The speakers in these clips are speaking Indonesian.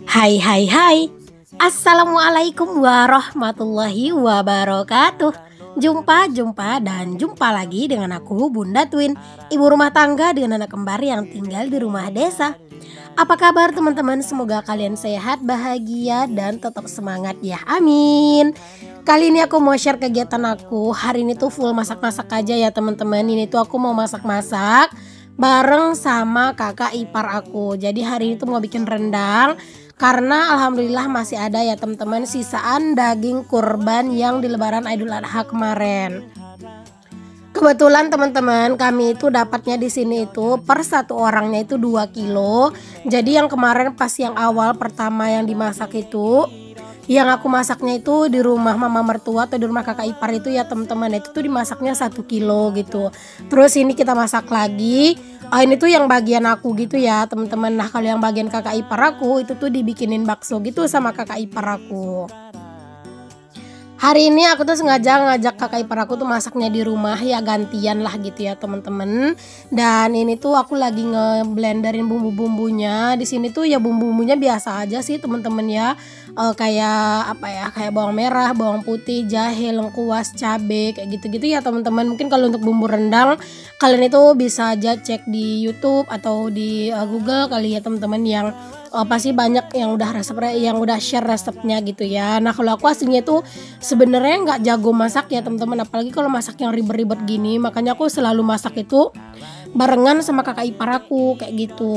Hai hai hai. Assalamualaikum warahmatullahi wabarakatuh. Jumpa lagi dengan aku Bunda Twin, ibu rumah tangga dengan anak kembar yang tinggal di rumah desa. Apa kabar teman-teman? Semoga kalian sehat, bahagia, dan tetap semangat ya, amin. Kali ini aku mau share kegiatan aku. Hari ini tuh full masak-masak aja ya teman-teman. Ini tuh aku mau masak-masak bareng sama kakak ipar aku. Jadi hari ini tuh mau bikin rendang, karena alhamdulillah masih ada ya teman-teman sisaan daging kurban yang di lebaran Idul Adha kemarin. Kebetulan teman-teman kami itu dapatnya di sini itu per satu orangnya itu 2 kilo. Jadi yang kemarin pas yang awal pertama yang dimasak itu, yang aku masaknya itu di rumah mama mertua atau di rumah kakak ipar itu ya teman-teman, itu tuh dimasaknya 1 kilo gitu. Terus ini kita masak lagi. Ini tuh yang bagian aku gitu ya teman-teman. Nah kalau yang bagian kakak ipar aku itu tuh dibikinin bakso gitu sama kakak ipar aku. Hari ini aku tuh sengaja ngajak kakak ipar aku tuh masaknya di rumah ya, gantian lah gitu ya teman-teman. Dan ini tuh aku lagi ngeblenderin bumbu-bumbunya. Di sini tuh ya bumbu-bumbunya biasa aja sih teman-teman ya. Kayak apa ya? Kayak bawang merah, bawang putih, jahe, lengkuas, cabe kayak gitu-gitu ya teman-teman. Mungkin kalau untuk bumbu rendang kalian itu bisa aja cek di YouTube atau di Google kali ya teman-teman, yang pasti banyak yang udah share resepnya gitu ya. Nah kalau aku aslinya tuh sebenarnya nggak jago masak ya teman-teman, apalagi kalau masak yang ribet-ribet gini. Makanya aku selalu masak itu barengan sama kakak ipar aku kayak gitu.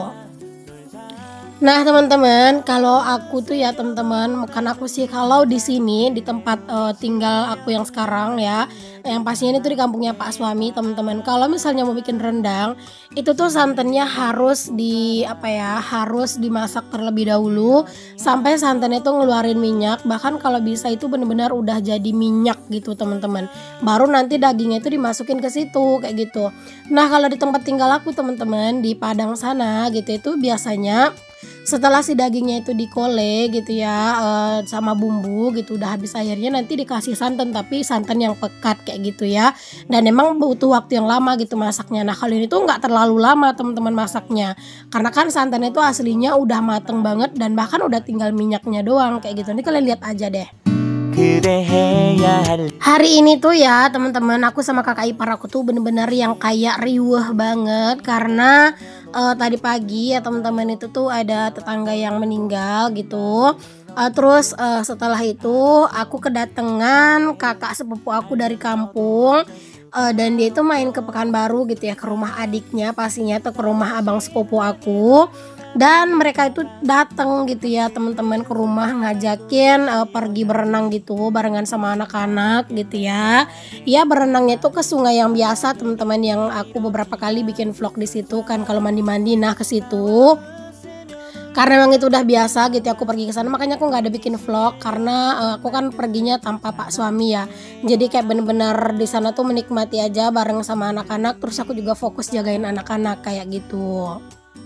Nah teman-teman, kalau aku tuh ya teman-teman, bukan aku sih, kalau di sini di tempat tinggal aku yang sekarang ya, yang pastinya itu di kampungnya Pak Suami teman-teman. Kalau misalnya mau bikin rendang, itu tuh santannya harus harus dimasak terlebih dahulu sampai santannya itu ngeluarin minyak. Bahkan kalau bisa itu benar-benar udah jadi minyak gitu teman-teman. Baru nanti dagingnya itu dimasukin ke situ kayak gitu. Nah kalau di tempat tinggal aku teman-teman di Padang sana gitu, itu biasanya setelah si dagingnya itu dikole gitu ya sama bumbu gitu, udah habis airnya nanti dikasih santan, tapi santan yang pekat kayak gitu ya. Dan emang butuh waktu yang lama gitu masaknya. Nah kalau ini tuh nggak terlalu lama teman-teman masaknya, karena kan santannya itu aslinya udah mateng banget dan bahkan udah tinggal minyaknya doang kayak gitu. Ini kalian lihat aja deh. Hari ini tuh ya teman-teman, aku sama kakak ipar aku tuh bener-bener yang kayak riuh banget, karena tadi pagi ya teman-teman itu tuh ada tetangga yang meninggal gitu. Terus setelah itu aku kedatangan kakak sepupu aku dari kampung, dan dia itu main ke Pekanbaru gitu ya, ke rumah adiknya pastinya atau ke rumah abang sepupu aku. Dan mereka itu datang gitu ya teman-teman ke rumah, ngajakin pergi berenang gitu barengan sama anak-anak gitu ya. Ya berenangnya tuh ke sungai yang biasa teman-teman, yang aku beberapa kali bikin vlog di situ kan kalau mandi-mandi. Nah ke situ karena memang itu udah biasa gitu aku pergi ke sana, makanya aku nggak ada bikin vlog karena aku kan perginya tanpa Pak Suami ya. Jadi kayak bener-bener di sana tuh menikmati aja bareng sama anak-anak, terus aku juga fokus jagain anak-anak kayak gitu.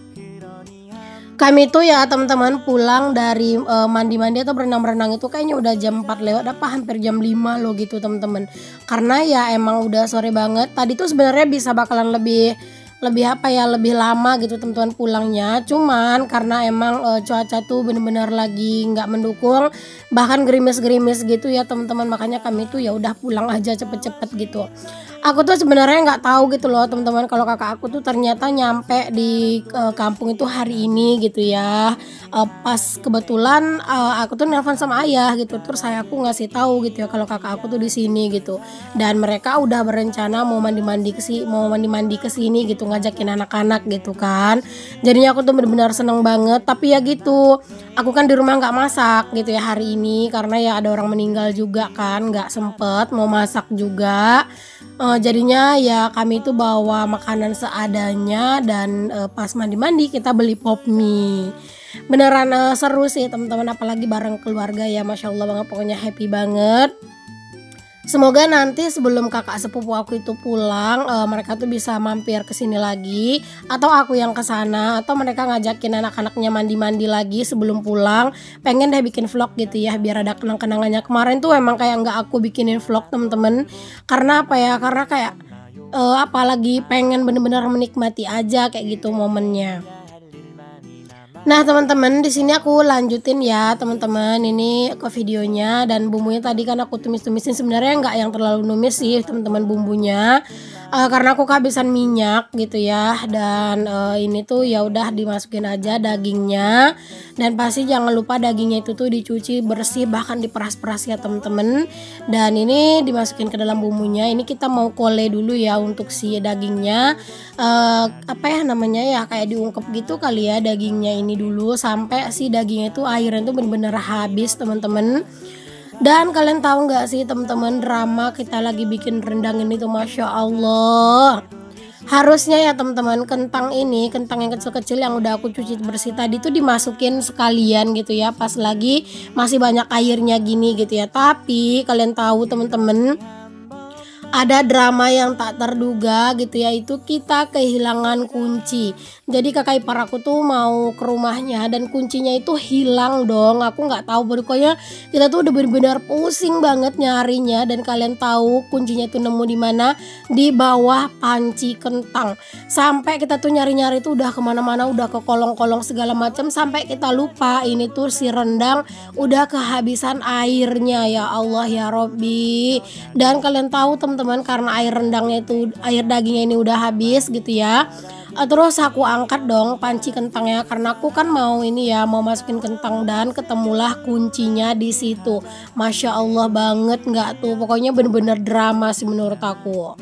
Kami tuh ya teman-teman pulang dari mandi-mandi atau berenang-berenang itu kayaknya udah jam 4 lewat apa hampir jam 5 loh gitu teman-teman. Karena ya emang udah sore banget. Tadi tuh sebenarnya bisa bakalan lebih lebih lama gitu teman-teman pulangnya, cuman karena emang cuaca tuh bener-bener lagi nggak mendukung, bahkan gerimis-gerimis gitu ya teman-teman, makanya kami tuh ya udah pulang aja cepet-cepet gitu. Aku tuh sebenarnya nggak tahu gitu loh teman-teman kalau kakak aku tuh ternyata nyampe di kampung itu hari ini gitu ya. Pas kebetulan aku tuh nelpon sama ayah gitu, terus aku ngasih tahu gitu ya kalau kakak aku tuh di sini gitu, dan mereka udah berencana mau mandi-mandi ke sini gitu, ngajakin anak-anak gitu kan. Jadinya aku tuh benar-benar seneng banget, tapi ya gitu aku kan di rumah nggak masak gitu ya hari ini karena ya ada orang meninggal juga kan, nggak sempet mau masak juga. Jadinya ya kami itu bawa makanan seadanya, dan pas mandi-mandi kita beli pop mie. Beneran seru sih teman-teman, apalagi bareng keluarga ya, masya Allah banget, pokoknya happy banget. Semoga nanti sebelum kakak sepupu aku itu pulang, mereka tuh bisa mampir ke sini lagi, atau aku yang ke sana, atau mereka ngajakin anak-anaknya mandi-mandi lagi sebelum pulang. Pengen deh bikin vlog gitu ya, biar ada kenang-kenangannya. Kemarin tuh emang kayak nggak aku bikinin vlog temen-temen, karena apa ya? Karena kayak apalagi pengen bener-bener menikmati aja kayak gitu momennya. Nah teman-teman, di sini aku lanjutin ya teman-teman ini ke videonya, dan bumbunya tadi kan aku tumis-tumisin, sebenarnya nggak yang terlalu numis sih teman-teman bumbunya, karena aku kehabisan minyak gitu ya. Dan ini tuh ya udah dimasukin aja dagingnya, dan pasti jangan lupa dagingnya itu tuh dicuci bersih, bahkan diperas-peras ya teman-teman. Dan ini dimasukin ke dalam bumbunya. Ini kita mau kole dulu ya untuk si dagingnya, apa ya namanya ya, kayak diungkep gitu kali ya dagingnya ini dulu, sampai si dagingnya itu airnya itu bener-bener habis teman-teman. Dan kalian tahu nggak sih teman-teman, drama kita lagi bikin rendang ini tuh Masya Allah, harusnya ya teman-teman kentang ini, kentang yang kecil-kecil yang udah aku cuci bersih tadi tuh dimasukin sekalian gitu ya, pas lagi masih banyak airnya gini gitu ya. Tapi kalian tahu teman-teman, ada drama yang tak terduga gitu ya, itu kita kehilangan kunci. Jadi kakak ipar aku tuh mau ke rumahnya dan kuncinya itu hilang dong. Aku nggak tahu, pokoknya kita tuh udah benar-benar pusing banget nyarinya. Dan kalian tahu kuncinya itu nemu di mana? Di bawah panci kentang. Sampai kita tuh nyari-nyari tuh udah kemana-mana, udah ke kolong-kolong segala macam, sampai kita lupa ini tuh si rendang udah kehabisan airnya. Ya Allah ya Robbi. Dan kalian tahu teman-teman, karena air rendangnya itu, air dagingnya ini udah habis gitu ya. Terus aku angkat dong panci kentangnya, karena aku kan mau ini ya, mau masukin kentang, dan ketemulah kuncinya di situ. Masya Allah banget nggak tuh, pokoknya bener-bener drama sih menurut aku.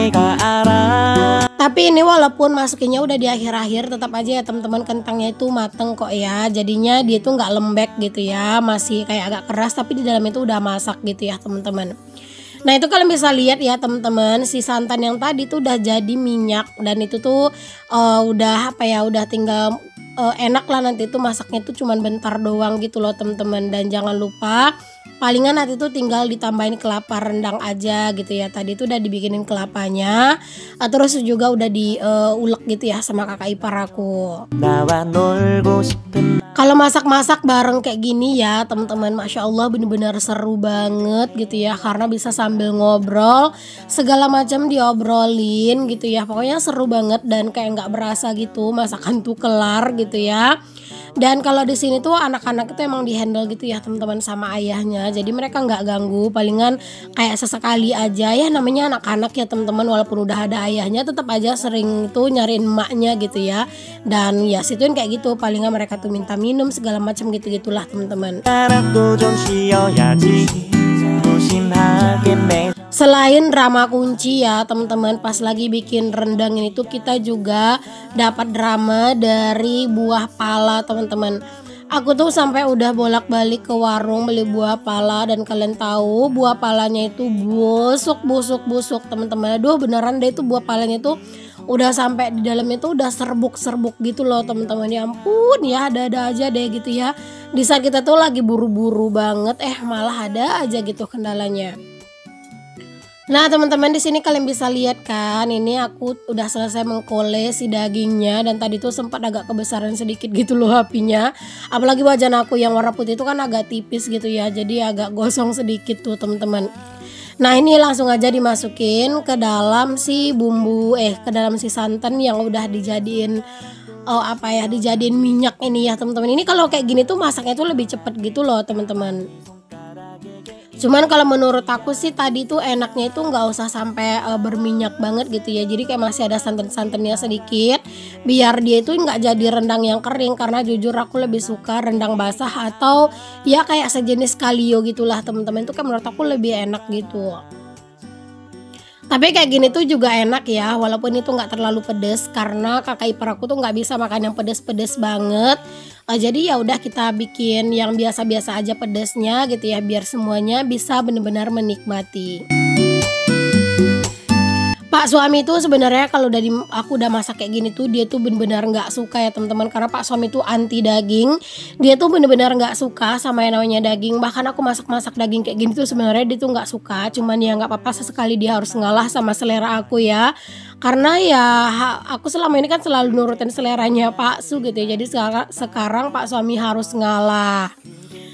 Tapi ini walaupun masukinnya udah di akhir-akhir, tetap aja ya teman-teman kentangnya itu mateng kok ya. Jadinya dia tuh nggak lembek gitu ya, masih kayak agak keras, tapi di dalam itu udah masak gitu ya teman-teman. Nah itu kalian bisa lihat ya teman-teman, si santan yang tadi tuh udah jadi minyak, dan itu tuh udah apa ya, udah tinggal enak lah nanti tuh masaknya tuh cuman bentar doang gitu loh teman-teman. Dan jangan lupa palingan nanti tuh tinggal ditambahin kelapa rendang aja gitu ya. Tadi tuh udah dibikinin kelapanya, terus juga udah diulek gitu ya sama kakak ipar aku. Kalau masak-masak bareng kayak gini ya teman-teman, Masya Allah bener-bener seru banget gitu ya, karena bisa sambil ngobrol, segala macam diobrolin gitu ya. Pokoknya seru banget dan kayak nggak berasa gitu masakan tuh kelar gitu ya. Dan kalau di sini tuh anak-anak itu emang dihandle gitu ya teman-teman sama ayahnya, jadi mereka nggak ganggu, palingan kayak sesekali aja ya, namanya anak-anak ya teman-teman, walaupun udah ada ayahnya tetap aja sering tuh nyariin emaknya gitu ya. Dan ya situin kayak gitu, palingan mereka tuh minta minum segala macam gitu-gitulah teman-teman. Selain drama kunci ya teman-teman, pas lagi bikin rendang ini tuh kita juga dapat drama dari buah pala teman-teman. Aku tuh sampai udah bolak-balik ke warung beli buah pala, dan kalian tahu buah palanya itu busuk teman-teman. Aduh beneran deh, itu buah palanya tuh udah sampai di dalamnya tuh udah serbuk-serbuk gitu loh teman-teman. Ya ampun ya, ada-ada aja deh gitu ya. Di saat kita tuh lagi buru-buru banget, malah ada aja gitu kendalanya. Nah teman-teman, di sini kalian bisa lihat kan, ini aku udah selesai mengkole si dagingnya, dan tadi tuh sempat agak kebesaran sedikit gitu loh apinya. Apalagi wajan aku yang warna putih itu kan agak tipis gitu ya, jadi agak gosong sedikit tuh teman-teman. Nah ini langsung aja dimasukin ke dalam si bumbu, ke dalam si santan yang udah dijadiin dijadiin minyak ini ya teman-teman. Ini kalau kayak gini tuh masaknya tuh lebih cepet gitu loh teman-teman. Cuman kalau menurut aku sih tadi tuh enaknya itu nggak usah sampai berminyak banget gitu ya. Jadi kayak masih ada santan-santannya sedikit, biar dia itu nggak jadi rendang yang kering. Karena jujur aku lebih suka rendang basah, atau ya kayak sejenis kalio gitulah teman-teman. Itu kan menurut aku lebih enak gitu. Tapi kayak gini tuh juga enak ya, walaupun itu nggak terlalu pedes, karena kakak ipar aku tuh nggak bisa makan yang pedes-pedes banget. Jadi ya udah kita bikin yang biasa-biasa aja pedesnya gitu ya, biar semuanya bisa benar-benar menikmati. Pak suami tuh sebenarnya kalau aku udah masak kayak gini tuh dia tuh benar-benar nggak suka ya teman-teman, karena Pak suami tuh anti daging. Dia tuh benar-benar nggak suka sama yang namanya daging. Bahkan aku masak-masak daging kayak gini tuh sebenarnya dia tuh nggak suka. Cuman ya nggak apa-apa, sesekali dia harus ngalah sama selera aku ya. Karena ya aku selama ini kan selalu nurutin seleranya Pak Su gitu ya. Jadi sekarang Pak suami harus ngalah.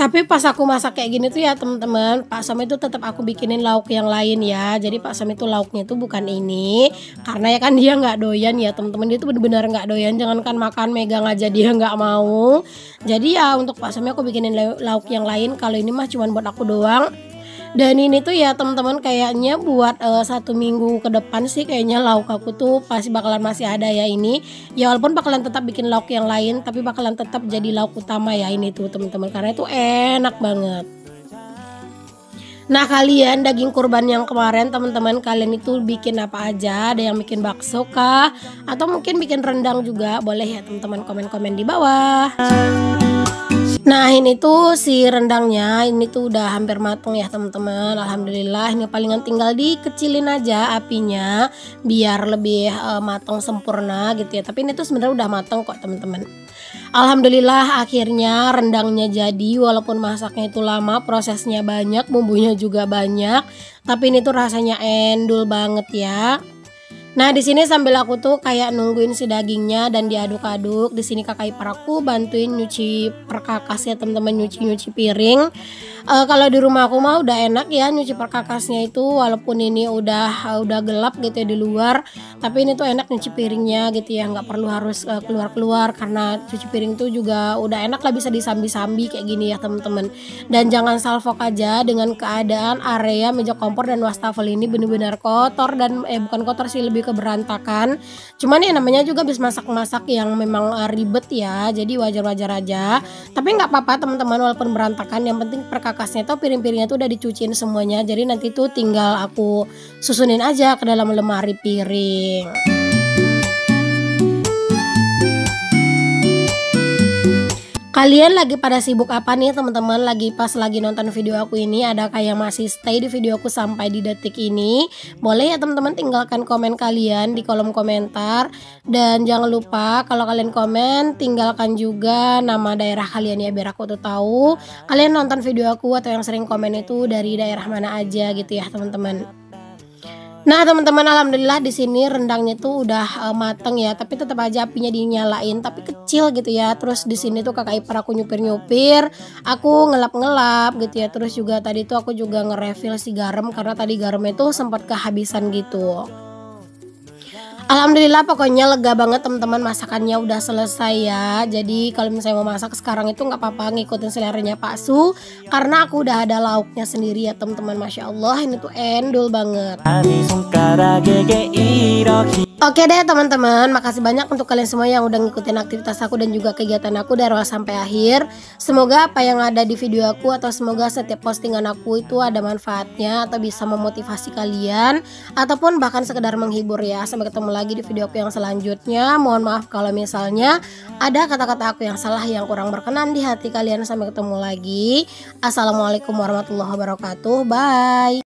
Tapi pas aku masak kayak gini tuh ya teman-teman, Pak Sam itu tetap aku bikinin lauk yang lain ya. Jadi Pak Sam itu lauknya itu bukan ini, karena ya kan dia nggak doyan ya teman-teman. Dia tuh benar-benar nggak doyan, jangankan makan megang aja dia nggak mau. Jadi ya untuk Pak Samnya aku bikinin lauk yang lain. Kalau ini mah cuma buat aku doang. Dan ini tuh ya teman-teman kayaknya buat 1 minggu ke depan sih kayaknya lauk aku tuh pasti bakalan masih ada ya ini. Ya walaupun bakalan tetap bikin lauk yang lain, tapi bakalan tetap jadi lauk utama ya ini tuh teman-teman, karena itu enak banget. Nah kalian daging kurban yang kemarin teman-teman, kalian itu bikin apa aja? Ada yang bikin bakso kah? Atau mungkin bikin rendang juga? Boleh ya teman-teman, komen-komen di bawah. Nah ini tuh si rendangnya ini tuh udah hampir mateng ya teman-teman. Alhamdulillah, ini palingan tinggal dikecilin aja apinya biar lebih mateng sempurna gitu ya. Tapi ini tuh sebenarnya udah mateng kok teman-teman. Alhamdulillah akhirnya rendangnya jadi, walaupun masaknya itu lama, prosesnya banyak, bumbunya juga banyak, tapi ini tuh rasanya endul banget ya. Nah di sini sambil aku tuh kayak nungguin si dagingnya dan diaduk-aduk. Di sini kakak ipar aku bantuin nyuci perkakas ya teman-teman, nyuci piring. Kalau di rumah aku mah udah enak ya nyuci perkakasnya itu, walaupun ini udah gelap gitu ya di luar, tapi ini tuh enak nyuci piringnya gitu ya, nggak perlu harus keluar-keluar, karena cuci piring tuh juga udah enak lah, bisa disambi-sambi kayak gini ya teman-teman. Dan jangan salfok aja dengan keadaan area meja kompor dan wastafel ini bener-bener kotor dan bukan kotor sih, lebih ke berantakan. Cuman ya namanya juga habis masak-masak yang memang ribet ya, jadi wajar-wajar aja. Tapi nggak apa-apa teman-teman, walaupun berantakan, yang penting perkakasnya tuh piring-piringnya tuh udah dicuciin semuanya. Jadi nanti tuh tinggal aku susunin aja ke dalam lemari piring. Kalian lagi pada sibuk apa nih teman-teman? Pas lagi nonton video aku ini, ada kayak masih stay di video aku sampai di detik ini? Boleh ya teman-teman tinggalkan komen kalian di kolom komentar. Dan jangan lupa kalau kalian komen, tinggalkan juga nama daerah kalian ya, biar aku tuh tahu kalian nonton video aku atau yang sering komen itu dari daerah mana aja gitu ya teman-teman. Nah teman-teman, alhamdulillah di sini rendangnya tuh udah mateng ya, tapi tetap aja apinya dinyalain, tapi kecil gitu ya. Terus di sini tuh kakak ipar aku nyupir-nyupir, aku ngelap-ngelap gitu ya. Terus juga tadi tuh aku juga nge-refill si garam, karena tadi garamnya tuh sempat kehabisan gitu. Alhamdulillah pokoknya lega banget teman-teman, masakannya udah selesai ya. Jadi kalau misalnya mau masak sekarang itu nggak apa-apa, ngikutin seleranya Pak Su, karena aku udah ada lauknya sendiri ya teman-teman. Masya Allah ini tuh endul banget. Oke deh teman-teman, makasih banyak untuk kalian semua yang udah ngikutin aktivitas aku dan juga kegiatan aku dari awal sampai akhir. Semoga apa yang ada di video aku atau semoga setiap postingan aku itu ada manfaatnya atau bisa memotivasi kalian, ataupun bahkan sekedar menghibur ya. Sampai ketemu lagi di video aku yang selanjutnya. Mohon maaf kalau misalnya ada kata-kata aku yang salah, yang kurang berkenan di hati kalian. Sampai ketemu lagi. Assalamualaikum warahmatullahi wabarakatuh. Bye.